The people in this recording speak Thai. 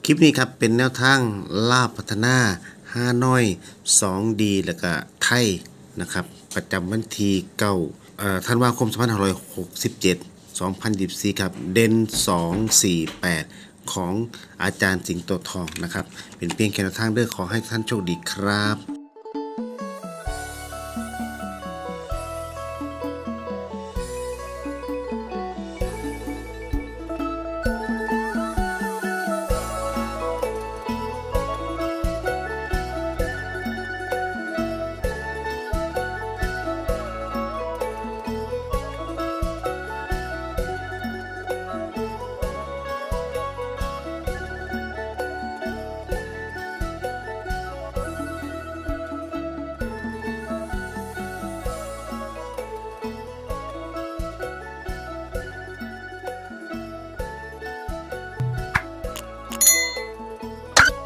ลิปนี้ครับเป็นแนวทางลาวพัฒนา5น้อย2ดีแล้วก็ไทยนะครับประจำวันที่ธันวาคม2567 2024ครับเด่น248ของอาจารย์สิงโตทองนะครับเป็นเพียงแค่แนวทางเด้อขอให้ท่านโชคดีครับ